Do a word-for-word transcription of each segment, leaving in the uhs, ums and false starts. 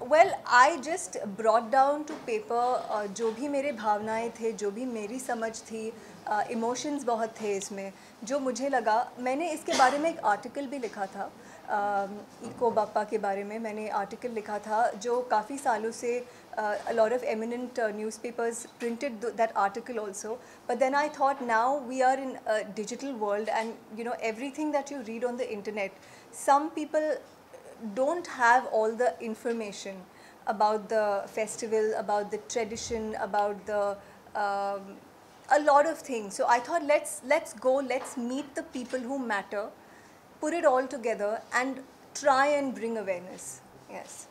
Well I just brought down to paper जो भी मेरे भावनाएं थे, जो भी मेरी समझ थी, इमोशंस uh, बहुत थे इसमें, जो मुझे लगा। मैंने इसके बारे में एक आर्टिकल भी लिखा था, इको बापा के बारे में मैंने आर्टिकल लिखा था, जो काफ़ी सालों से a lot of eminent uh, newspapers printed th that article also. But then I thought, now we are in a digital world, and you know, everything that you read on the internet, some people don't have all the information about the festival, about the tradition, about the um, a lot of things. So I thought, let's let's go, let's meet the people who matter, put it all together and try and bring awareness. Yes.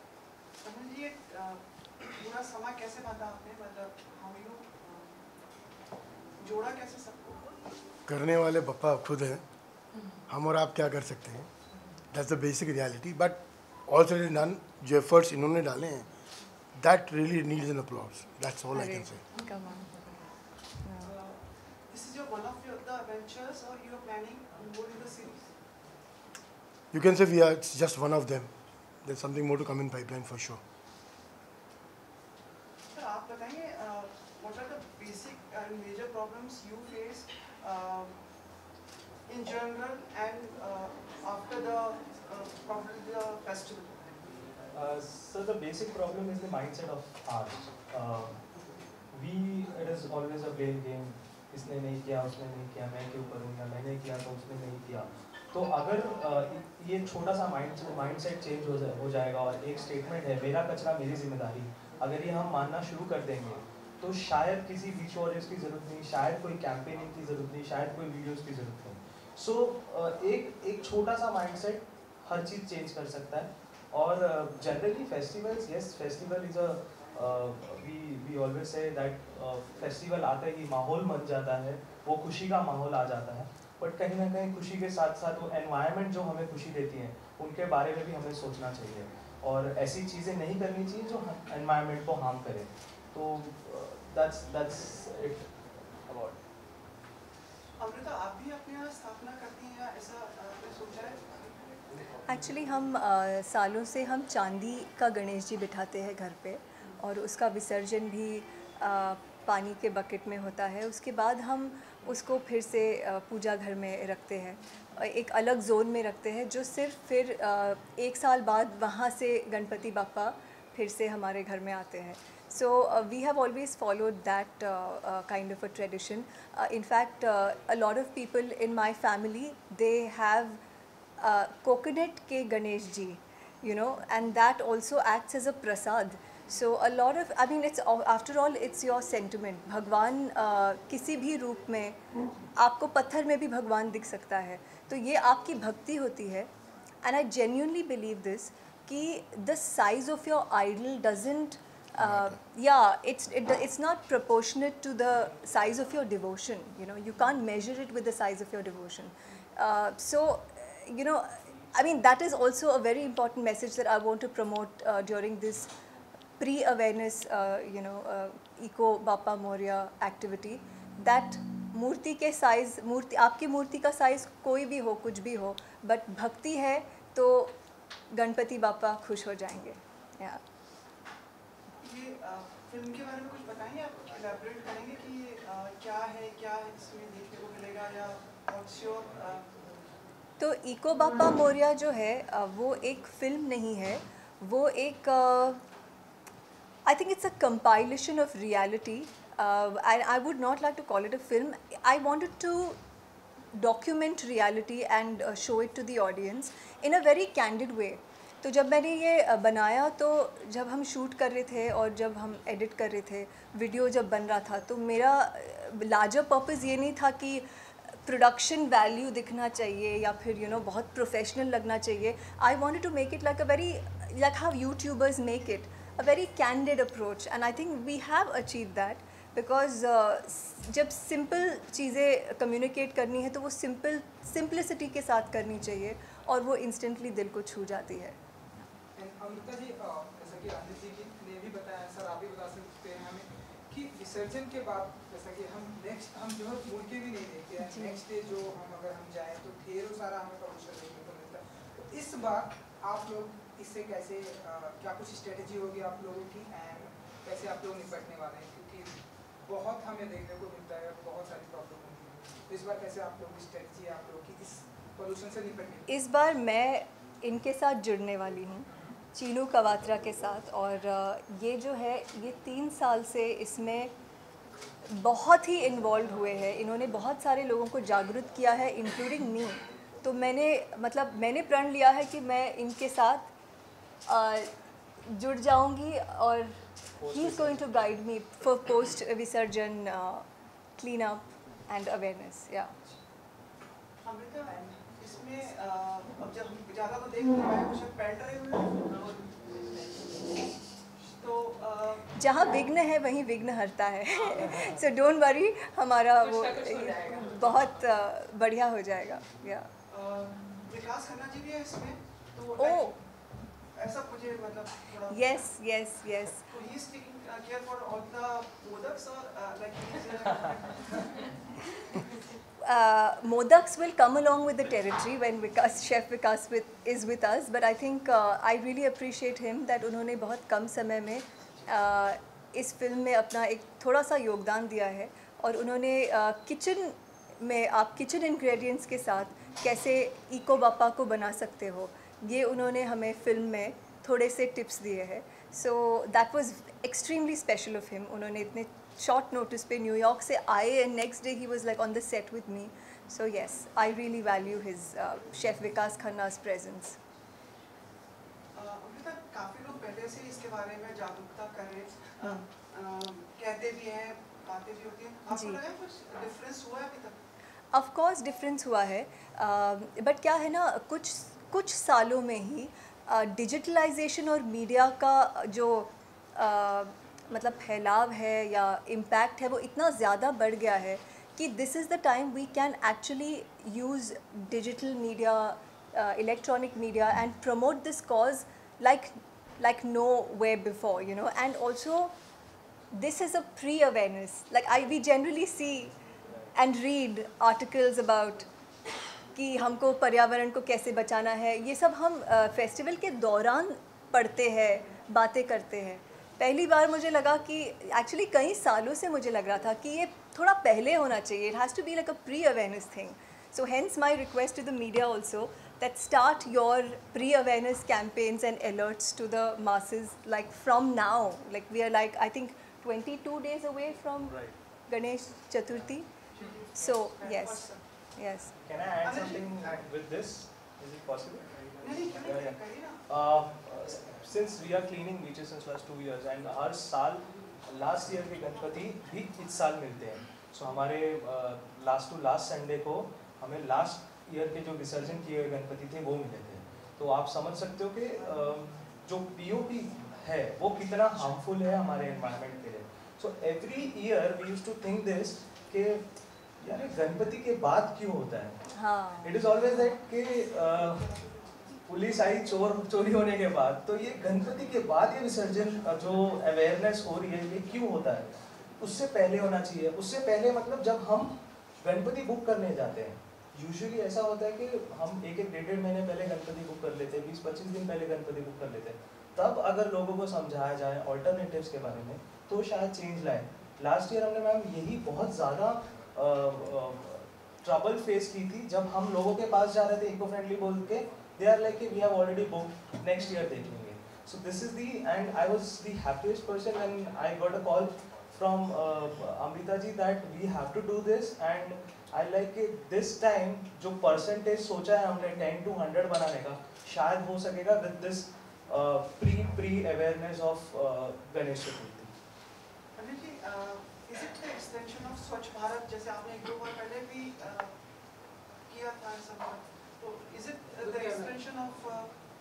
पूरा समय कैसे बांधा आपने, मतलब हम लोग जोड़ा कैसे सबको? करने वाले बप्पा खुद हैं, हम और आप क्या कर सकते हैं, that's the basic reality. But also done, जो एफर्ट्स इन्होंने डाले हैं, that really needs an applause, that's all I can say. This is your one of your the adventures, or you are planning more in the series? You can say we are just one of them. There's something more to come in pipeline for sure. आप बताएंगे what are the basic and major problems you face uh, in general and uh, after the uh, probably the festival? Uh, so the basic problem is the mindset of art. Uh, we it is always a blame game. इसने नहीं किया, उसने नहीं किया, मैं क्यों करूँ, या मैंने किया तो उसने नहीं किया। तो अगर uh, ये छोटा सा माइंड माइंडसेट चेंज हो जाए हो जाएगा और एक स्टेटमेंट है, मेरा कचरा मेरी जिम्मेदारी, अगर ये हम मानना शुरू कर देंगे, तो शायद किसी बीच वॉरियर्स की ज़रूरत नहीं, शायद कोई कैंपेनिंग की ज़रूरत नहीं, शायद कोई वीडियोस की ज़रूरत नहीं। सो so, uh, एक एक छोटा सा माइंडसेट हर चीज़ चेंज कर सकता है। और generally festivals, yes festival is a we we always say that festival आते ही माहौल बन जाता है, वो खुशी का माहौल आ जाता है। बट कहीं ना कहीं खुशी के साथ साथ वो एनवायरनमेंट जो हमें खुशी देती है, उनके बारे में भी हमें सोचना चाहिए और ऐसी चीज़ें नहीं करनी चाहिए जो एनवायरनमेंट को हार्म करे। तो that's that's it about. Amrita, आप भी अपने यहाँ स्थापना करती हैं या ऐसा आपने सोचा है? एक्चुअली हम आ, सालों से हम चांदी का गणेश जी बिठाते हैं घर पे, और उसका विसर्जन भी आ, पानी के बकेट में होता है। उसके बाद हम उसको फिर से आ, पूजा घर में रखते हैं, एक अलग जोन में रखते हैं, जो सिर्फ फिर आ, एक साल बाद वहाँ से गणपति बापा फिर से हमारे घर में आते हैं। So uh, we have always followed that uh, uh, kind of a tradition. Uh, in fact, uh, a lot of people in my family, they have uh, coconut ke Ganesh ji, you know, and that also acts as a prasad. So a lot of, I mean, it's after all, it's your sentiment. भगवान uh, किसी भी रूप में, आपको पत्थर में भी भगवान दिख सकता है, तो ये आपकी भक्ति होती है। And I genuinely believe this, कि the size of your idol doesn't Uh, yeah, it's it, it's not proportionate to the size of your devotion. You know, you can't measure it with the size of your devotion. Uh, so, you know, I mean, that is also a very important message that I want to promote uh, during this pre-awareness, uh, you know, uh, Eco Bappa Moria activity. That मूर्ति के size, मूर्ति आपकी मूर्ति का size कोई भी हो, कुछ भी हो, but भक्ति है तो गणपति बापा खुश हो जाएंगे। Yeah. ये फिल्म के बारे में कुछ बताएंगे, आप एलैबोरेट करेंगे कि ये क्या है, क्या इसमें देखने को मिलेगा, या व्हाट्स योर? तो इको बापा मोरिया जो है वो एक फिल्म नहीं है, वो एक I think it's a compilation of reality. I would not like to call it a film. I wanted to document reality and uh, show it to the audience in a very candid way. तो जब मैंने ये बनाया, तो जब हम shoot कर रहे थे और जब हम एडिट कर रहे थे, वीडियो जब बन रहा था, तो मेरा लार्जर पर्पस ये नहीं था कि प्रोडक्शन वैल्यू दिखना चाहिए या फिर यू you नो know, बहुत प्रोफेशनल लगना चाहिए। I wanted to make it like a very like how youtubers make it, a very candid approach, and I think we have achieve that. Because uh, जब simple चीज़ें communicate करनी है, तो वो simple simplicity के साथ करनी चाहिए, और वो इंस्टेंटली दिल को छू जाती है। अमृता जी, जैसा कि राजेश जी ने भी बताया, सर आप भी बता सकते हैं हमें कि विसर्जन के बाद, जैसा कि हम नेक्स्ट हम जो है मुड़ के भी नहीं देखते हैं, नेक्स्ट डे जो हम अगर हम जाएँ तो ढेरों सारा हमें प्रमोशन देखने को मिलता है। तो इस बार आप लोग इससे कैसे uh, क्या कुछ स्ट्रेटजी होगी आप लोगों की एंड कैसे आप लोग निपटने वाले हैं, क्योंकि बहुत हमें देखने को मिलता है, बहुत सारी प्रॉब्लम होती है, तो इस बार कैसे आप लोगों की स्ट्रेटजी है आप लोगों की इस पोल्यूशन से निपटने की? इस बार मैं इनके साथ जुड़ने वाली हूँ, चीनू कवात्रा के साथ, और अ, ये जो है ये तीन साल से इसमें बहुत ही इन्वॉल्व हुए हैं। इन्होंने बहुत सारे लोगों को जागरूक किया है, इंक्लूडिंग मी। तो मैंने मतलब मैंने प्रण लिया है कि मैं इनके साथ अ, जुड़ जाऊंगी, और he is going to guide me for post visarjan clean up and awareness. या अमृता, इसमें अ, अब जब हम ज़्यादा तो देख नहीं पाए, कुछ पेंट रहे हुए हैं। तो अ, जहाँ विघ्न है वहीं विघ्न हरता है। सो डोंट वरी, हमारा वो बहुत अ, बढ़िया हो जाएगा। या अ, विकास खन्ना जी भी है इसमें, तो ओ like, ऐसा मुझे मतलब थोड़ा यस यस यस तो he is taking care for all the modaks और like he is uh, Modaks will come along with the territory when Vikas, Chef Vikas with, is with us, but I think uh, I really appreciate him that उन्होंने बहुत कम समय में uh, इस film में अपना एक थोड़ा सा योगदान दिया है, और उन्होंने किचन uh, में आप किचन इंग्रेडिएंट्स के साथ कैसे इको बापा को बना सकते हो, ये उन्होंने हमें फिल्म में थोड़े से टिप्स दिए हैं। So that was extremely special of him. उन्होंने इतने शॉर्ट नोटिस पे न्यूयॉर्क से आए, and next day he was like on the set with me. So yes, I really value his chef Vikas Khanna's presence. Amrita, काफ़ी लोग पहले से इसके बारे में जागरूकता कर रहे हैं, अ, कहते भी हैं, बातें भी होती हैं, आपको जी। लगा कुछ डिफरेंस हुआ है अभी तक? ऑफ कोर्स डिफरेंस हुआ है, बट क्या है ना, कुछ कुछ सालों में ही डिजिटलाइजेशन और मीडिया का जो uh, मतलब फैलाव है या इम्पैक्ट है वो इतना ज़्यादा बढ़ गया है कि this is the time we can actually use digital media, electronic media and promote this cause like like nowhere before, you know. And also this is a pre-awareness, like I we generally see and read articles about कि हमको पर्यावरण को कैसे बचाना है, ये सब हम फेस्टिवल uh, के दौरान पढ़ते हैं, बातें करते हैं। पहली बार मुझे लगा कि एक्चुअली कई सालों से मुझे लग रहा था कि ये थोड़ा पहले होना चाहिए, it has to be like a pre awareness thing. So hence my request to the media also that start your pre-awareness campaigns and alerts to the masses like from now. Like we are like I think twenty-two days away from Right. Ganesh Chaturthi. So yes, yes. Can I add something with this? Is it possible? नहीं, क्यों Yeah, नहीं, yeah. करिए ना। Uh, since we are cleaning beaches since last two years and हर साल last year के गणपति भी इस साल मिलते हैं, so हमारे uh, last to last Sunday को हमें last ईयर के जो विसर्जन किए हुए गणपति थे वो मिले थे। तो आप समझ सकते हो कि जो पीओपी है वो कितना हार्मफुल है हमारे एनवायरनमेंट के लिए। So every year we used to think this कि यार गणपति के बाद क्यों होता है। हाँ। इट इज ऑलवेज दैट कि पुलिस आई चोर चोरी होने के बाद, तो ये गणपति के बाद ये विसर्जन जो अवेयरनेस हो रही है ये क्यों होता है, उससे पहले होना चाहिए। उससे पहले मतलब जब हम गणपति बुक करने जाते हैं, यूजुअली ऐसा होता है कि हम एक एक डेढ़ डेढ़ महीने पहले गणपति बुक कर लेते हैं, बीस पच्चीस दिन पहले गणपति बुक कर लेते हैं। तब अगर लोगों को समझाया जाए ऑल्टरनेटिव्स के बारे में तो शायद चेंज लाए। लास्ट ईयर हमने मैम यही बहुत ज़्यादा ट्रबल फेस की थी जब हम लोगों के पास जा रहे थे इको फ्रेंडली बोल के, they are like we have already book, next year देख लेंगे। So this is the end I was the happiest person when I got a call from Amrita ji that we have to do this. And I like this time जो percentage सोचा है हमने ten two hundred बनाने का, शायद हो सकेगा with this pre pre awareness of Ganesh Chaturthi. Anil ji, is it the extension of Swachh Bharat, जैसे आपने एक दो बार पहले भी uh, किया था ऐसा बात, तो is it the extension of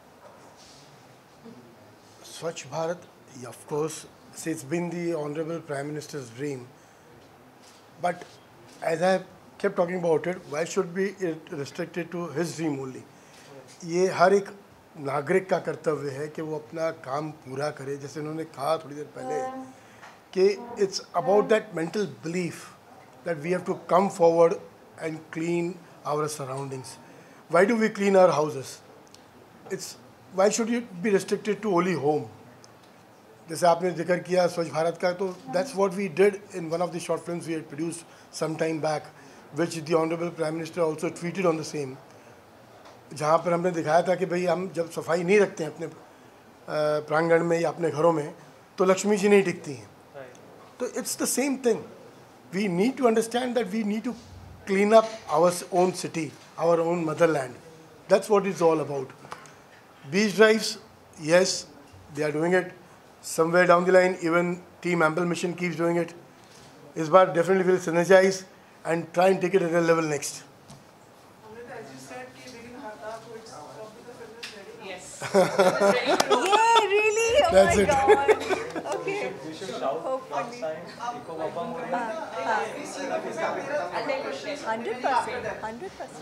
Swachh Bharat, yeah, of course, see, it's been the Honorable Prime Minister's dream. But as I kept talking about it, why should be it restricted to his dream only? ये हर एक नागरिक का कर्तव्य है कि वो अपना काम पूरा करे। जैसे उन्होंने कहा थोड़ी देर पहले कि it's about that mental belief that we have to come forward and clean our surroundings. Why do we clean our houses? It's why should it be restricted to only home? जैसे आपने जिक्र किया स्वच्छ भारत का, तो that's what we did in one of the short films we had produced some time back, which the honorable Prime Minister also tweeted on the same, जहाँ पर हमने दिखाया था कि भाई हम जब सफाई नहीं रखते हैं अपने प्रांगण में या अपने घरों में तो लक्ष्मी जी नहीं टिकती हैं. तो it's the same thing. We need to understand that we need to clean up our own city, our own motherland. That's what it's all about. Beach drives, yes, they are doing it. Somewhere down the line, even Team Ample Mission keeps doing it. Is bar definitely will synergize and try and take it at a level next. Amrita, as you said, कि begin harta, so it's probably the film is ready. Yes. Yeah, really? Oh That's my it. god. Okay. We should shout Hopefully. outside. Eco Baba Moria. हाँ, We see the film, there are other questions. hundred percent, hundred percent.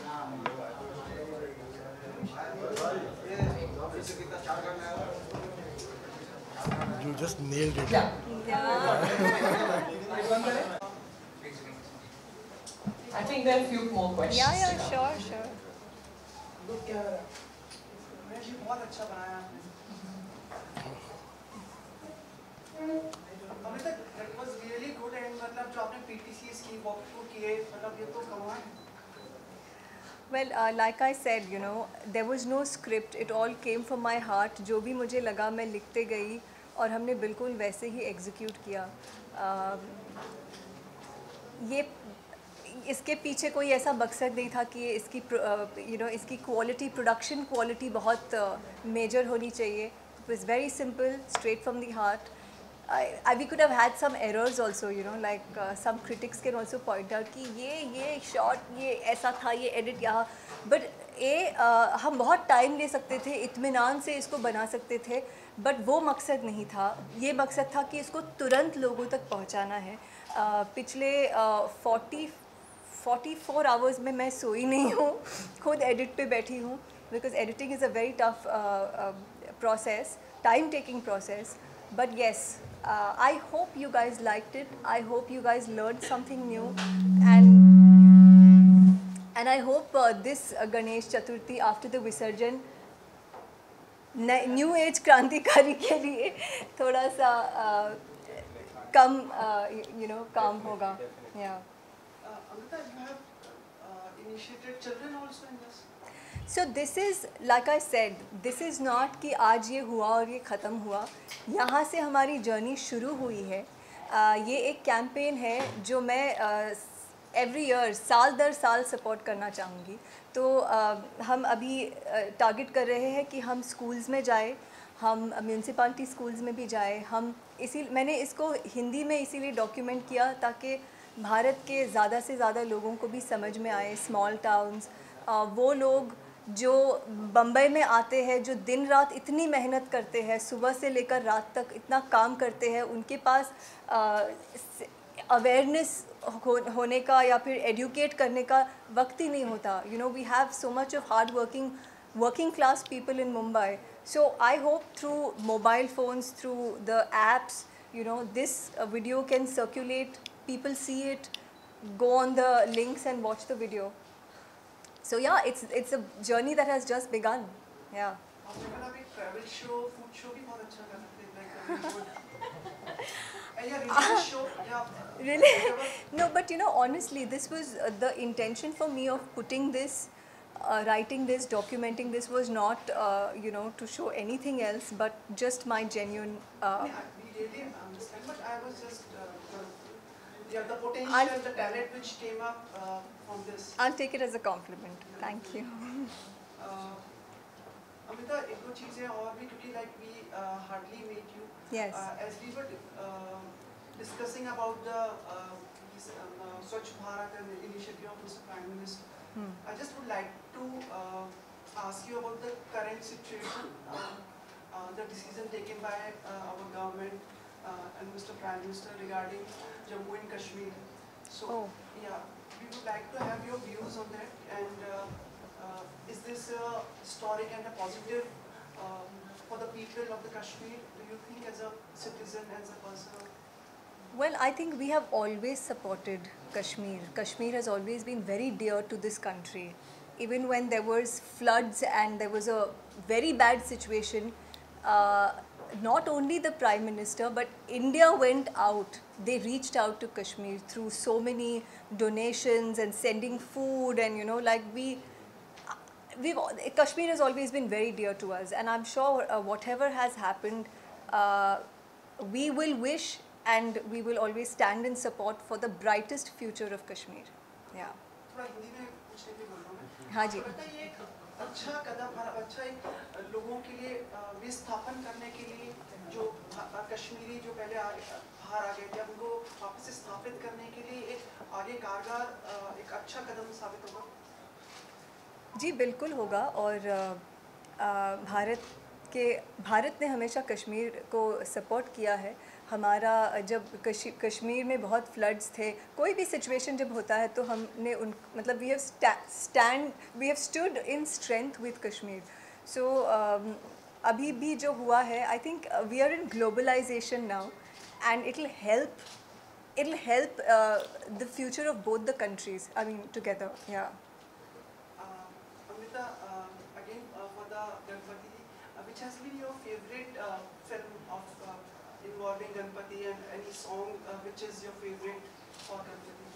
You just nailed it. Yeah. I think there are a few more questions. Yeah, yeah, sure, sure. Look क्या हो रहा है? मैं जी बहुत अच्छा बनाया आपने. Amrita, that was really good and मतलब जो आपने P T Cs की walk through किए, मतलब ये तो कमाल है. Well, uh, like I said, you know, there was no script. It all came from my heart. जो भी मुझे लगा मैं लिखते गई और हमने बिल्कुल वैसे ही execute किया. Uh, ये इसके पीछे कोई ऐसा मकसद नहीं था कि इसकी यू नो इसकी क्वालिटी प्रोडक्शन क्वालिटी बहुत मेजर होनी चाहिए. It was very simple, straight from the heart. I, I, we could have had some errors also, you know, like uh, some critics can also point out कि ये ये shot ये ऐसा था, ये edit यहाँ, but ये uh, हम बहुत time ले सकते थे, इत्मीनान से इसको बना सकते थे, but वो मकसद नहीं था. ये मकसद था कि इसको तुरंत लोगों तक पहुँचाना है. uh, पिछले forty forty-four hours में मैं सोई नहीं हूँ, खुद edit पे बैठी हूँ, because editing is a very tough uh, uh, process, time taking process. But yes, uh, I hope you guys liked it. I hope you guys learned something new, and and I hope uh, this uh, Ganesh Chaturthi after the Visarjan new age क्रांतिकारी के लिए थोड़ा सा uh, come you know काम होगा. या Uh, Amrita, you have uh, initiated children also in this. So this is like I said, this is not कि आज ये हुआ और ये ख़त्म हुआ. यहाँ से हमारी जर्नी शुरू हुई है. uh, ये एक कैंपेन है जो मैं एवरी uh, ईयर साल दर साल सपोर्ट करना चाहूँगी. तो uh, हम अभी टारगेट uh, कर रहे हैं कि हम स्कूल्स में जाए, हम म्यूनसिपालिटी स्कूल्स में भी जाए. हम इसी मैंने इसको हिंदी में इसीलिए डॉक्यूमेंट किया ताकि भारत के ज़्यादा से ज़्यादा लोगों को भी समझ में आए. स्मॉल टाउन्स, uh, वो लोग जो बम्बई में आते हैं, जो दिन रात इतनी मेहनत करते हैं, सुबह से लेकर रात तक इतना काम करते हैं, उनके पास अवेयरनेस हो, होने का या फिर एडुकेट करने का वक्त ही नहीं होता. You know we have so much of hard working working class people in Mumbai. So I hope through mobile phones, through the apps, you know, this uh, video can circulate, people see it, go on the links and watch the video. So yeah, it's it's a journey that has just begun. Yeah. आप लोगों ने travel show, food show भी बहुत अच्छा कर सकते हैं, like food. And yeah, religious show, yeah. Really? No, but you know, honestly, this was uh, the intention for me of putting this, uh, writing this, documenting this was not, uh, you know, to show anything else, but just my genuine. Uh, Yeah, we really understand, but I was just, uh, yeah, the potential, I'll- the talent which came up uh, from this. I'll take it as a compliment. Thank you. Uh, Amrita, एक दो चीजें और भी क्योंकि like we uh, hardly meet you. Yes. Uh, as we were uh, discussing about the uh, this, um, uh, Swachh Bharat and the initiative of Mister Prime Minister, Hmm. I just would like to uh, ask you about the current situation, uh, uh, the decision taken by uh, our government uh, and Mister Prime Minister regarding Jammu and Kashmir. So, Oh. yeah, we would like to have your views on that. And uh, uh, is this uh, historic and a positive um, for the people of the Kashmir? Do you think, as a citizen, as a person? Well, I think we have always supported Kashmir. Kashmir has always been very dear to this country. even when there was floods and there was a very bad situation, uh, not only the Prime Minister but India went out. They reached out to Kashmir through so many donations and sending food, and you know, like we, we've Kashmir has always been very dear to us, and I'm sure uh, whatever has happened, uh, we will wish and we will always stand in support for the brightest future of Kashmir. Yeah. थोड़ा हिंदी में पूछने के लिए बोल रहा हूँ मैं। हाँ जी। आपको लगता है ये एक अच्छा कदम और अच्छा एक लोगों के लिए अ, विस्थापन करने के लिए जो भा- कश्मीरी जो पहले आ- बाहर आ गए थे, अब उनको वापस से स्थापित करने के लिए एक आगे कारगर अ, एक अच्छा कदम साबित होगा? जी बिल्कुल होगा, और अ, अ, भारत के भारत ने हमेशा कश्मीर को सपोर्ट किया है। हमारा जब कश, कश्मीर में बहुत फ्लड्स थे, कोई भी सिचुएशन जब होता है तो हमने उन मतलब we have stand we have stood in strength with Kashmir. So अभी भी जो हुआ है, I think we are in globalization now and it will help it will help the future of both the countries, I mean together. Yeah Uh, Amrita, uh, again uh, for the Ganpati, uh, which has been your favorite uh, film of uh, involving Ganpati, and any song uh, which is your favorite for Ganpati?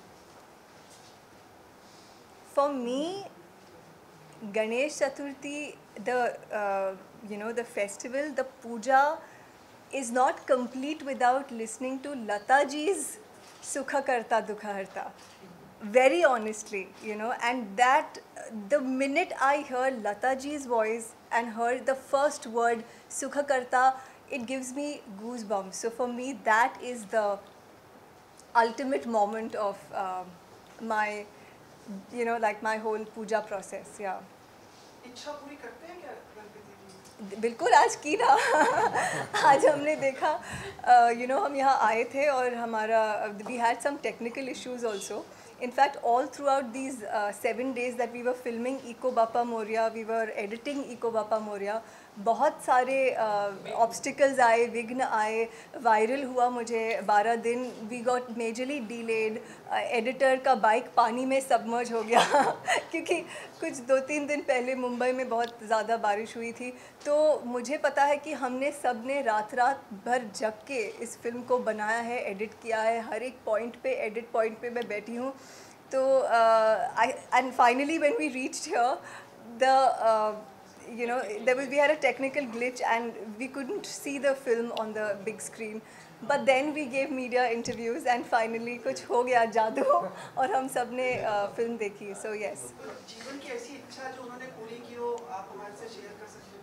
For me, Ganesh Chaturthi, the uh, you know the festival, the puja is not complete without listening to Lata ji's Sukha Karta Dukha Harta. Very honestly, you know, and that the minute I heard Lata ji's voice and heard the first word Sukha Karta, it gives me goosebumps. So for me, that is the ultimate moment of um, my, you know, like my whole puja process. Yeah. इच्छा पूरी करते हैं क्या गणपति जी? बिल्कुल, आज की ना आज हमने देखा, यू नो हम यहाँ आए थे और हमारा we had some technical issues also. In fact, all throughout these uh, seven days that we were filming Eco Bappa Moria, we were editing Eco Bappa Moria, बहुत सारे ऑब्स्टिकल्स आए, विघ्न आए, वायरल हुआ मुझे बारह दिन. We got majorly delayed. Editor का बाइक पानी में सबमर्ज हो गया क्योंकि कुछ दो तीन दिन पहले मुंबई में बहुत ज़्यादा बारिश हुई थी. तो मुझे पता है कि हमने सब ने रात रात भर जग के इस फिल्म को बनाया है, एडिट किया है. हर एक पॉइंट पे, एडिट पॉइंट पे मैं बैठी हूँ. तो I and finally when we reached here, the you know, there was, we had a technical glitch and we couldn't see the film on the big screen. But then we gave media interviews and finally कुछ हो गया जादू और हम सब ने film देखी. So yes. जीवन की ऐसी इच्छा जो उन्होंने पूरी की हो, आप हमारे से शेयर कर सकते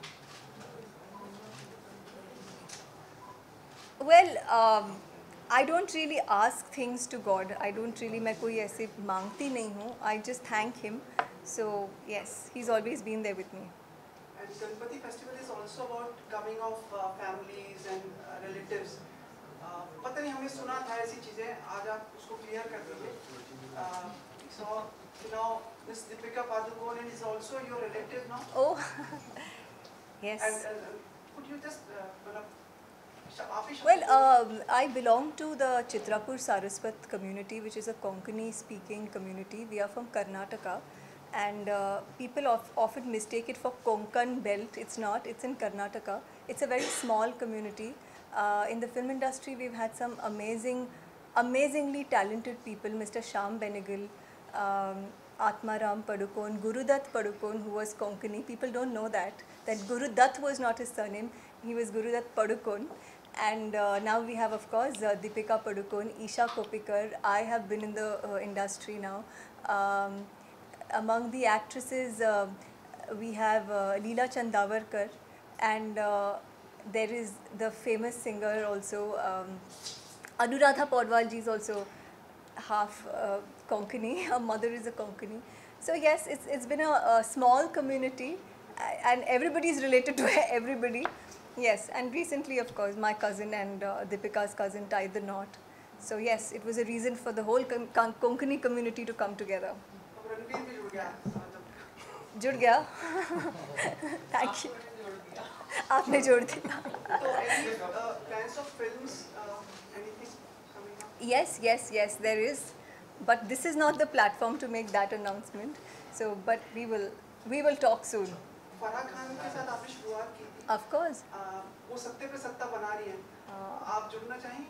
हैं? Well, um, I don't really ask things to God. I don't really, मैं कोई ऐसे मांगती नहीं हूँ. I just thank Him. So yes, He's always been there with me. And Ganpati festival is also about coming of uh, families and uh, relatives. Uh, पता नहीं हमने सुना था ऐसी चीजें, आज आप उसको क्लियर कर दीजिए. Uh, so now Miss Deepika Padukone is also your relative now. Oh, yes. And, and uh, could you just uh, मतलब आप ही Well, um, I belong to the Chitrapur Saraswat community, which is a Konkani speaking community. We are from Karnataka. And uh, people of, often mistake it for Konkan belt. It's not. It's in Karnataka. It's a very small community. Uh, in the film industry, we've had some amazing, amazingly talented people. Mister Shyam Benegal, um, Atmaram Padukone, Gurudutt Padukone, who was Konkani. People don't know that. That Gurudutt was not his surname. He was Gurudutt Padukone. And uh, now we have, of course, uh, Deepika Padukone, Isha Kopikar. I have been in the uh, industry now. Um, Among the actresses, uh, we have uh, Leela Chandavarkar, and uh, there is the famous singer also, um, Anuradha Podwal ji is also half uh, Konkani. Her mother is a Konkani. So yes, it's, it's been a, a small community and everybody is related to everybody. Yes, and recently, of course, my cousin and uh, Deepika's cousin tied the knot. So yes, it was a reason for the whole Konkani community to come together. Ranveer भी जुड़ गया मतलब जुड़ गया thank you आपने जोड़ दिया. तो any uh, plans of films, uh, anything coming up? Yes, yes, yes, there is, but this is not the platform to make that announcement. So, but we will we will talk soon. Farah Khan के साथ आपने शुरुआत की थी, Of course. आ, वो सत्ते पे सत्ता बना रही हैं, आप जुड़ना चाहेंगे?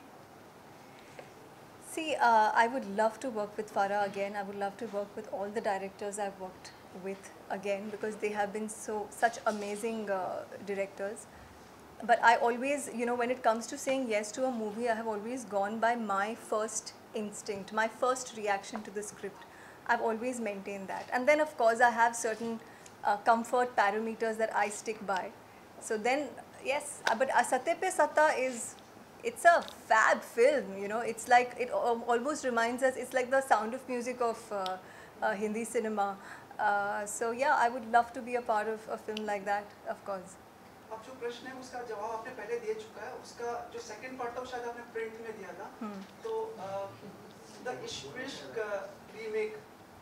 See, uh, I would love to work with Farah again. I would love to work with all the directors I've worked with again, because they have been so such amazing uh, directors. But I always, you know, when it comes to saying yes to a movie, I have always gone by my first instinct, my first reaction to the script. I've always maintained that. And then, of course, I have certain uh, comfort parameters that I stick by. So then, yes, uh, but Satte Pe Satta is, it's a fab film, you know. It's like, it al- almost reminds us, it's like the Sound of Music of uh, uh, Hindi cinema. Uh, so yeah, I would love to be a part of a film like that, of course. अब जो प्रश्न है उसका जवाब आपने पहले दे चुका है, उसका जो सेकंड पार्ट था वो शायद आपने प्रिंट में दिया था, तो द इश्क विश्क रीमेक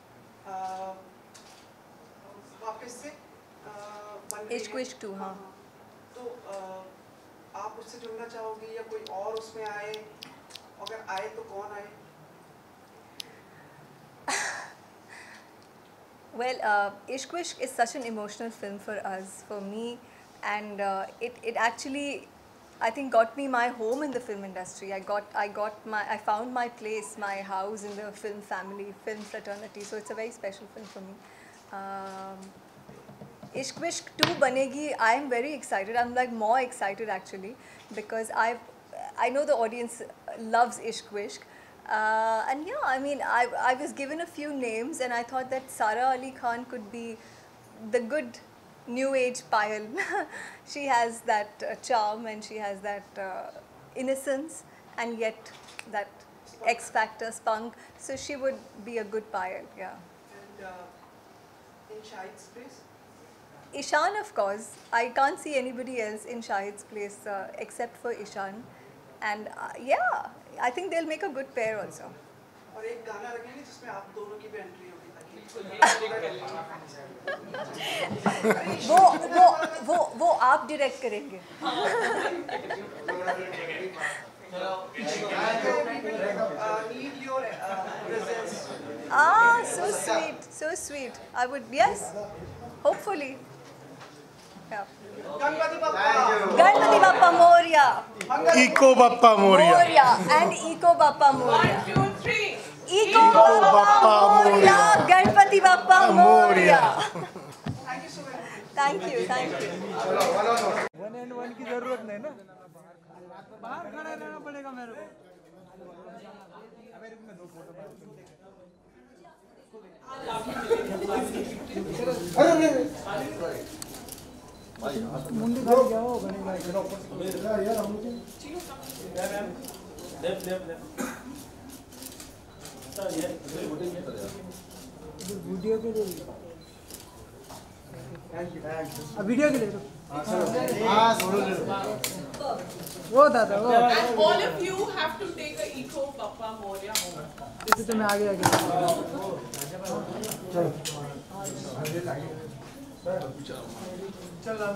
वापस से बन रही है। इश्क विश्क टू, हाँ। तो आप उससे जुड़ना चाहोगी या कोई और उसमें आए, अगर आए तो कौन आए? Well, uh, Ishq Vishk is such an emotional film for us, for me, and uh, it, it actually, I think, got me my home in the film industry. I got, I got my, I found my place, my house in the film family, film fraternity. So it's a very special film for me. Um, Ishq Vishk two banegi. I am very excited. I'm like more excited actually, because I've, I know the audience loves Ishq Vishk. Uh, and yeah, I mean, I, I was given a few names, and I thought that Sara Ali Khan could be the good new age Payal. She has that uh, charm, and she has that uh, innocence, and yet that X factor, spunk. So she would be a good Payal, yeah. And uh, in Shahid's place? Ishan, of course. I can't see anybody else in Shahid's place uh, except for Ishan. And uh, yeah, I think they'll make a good pair also. और एक गाना रखेंगे जिसमें आप दोनों की भी entry होगी ताकि वो वो वो वो आप डायरेक्ट करेंगे. need your uh, presence. Ah, so sweet, so sweet. I would, yes, hopefully. Yeah. Ganpati Bappa. Ganpati Bappa Moria. Eco Bappa Moria. Moria and Eco Bappa Moria. One, two, three. Eco Bappa Moria. Ganpati Bappa Moria. Thank you so much. Thank you, thank you. One and one की जरूरत नहीं ना, बाहर खड़ा रहना पड़ेगा मेरे को. मुंडी खा क्या हो बनेगा यार हम लोग. लेफ्ट लेफ्ट लेफ्ट सर ये वीडियो के लिए, अब वीडियो के लिए तो वो दादा वो And all of you have to take a Eco Bappa Moria home. इसे तो मैं आगे आगे चल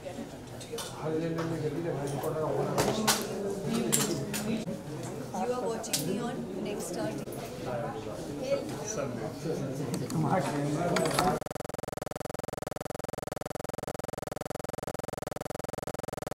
You are watching me on Next Star T V.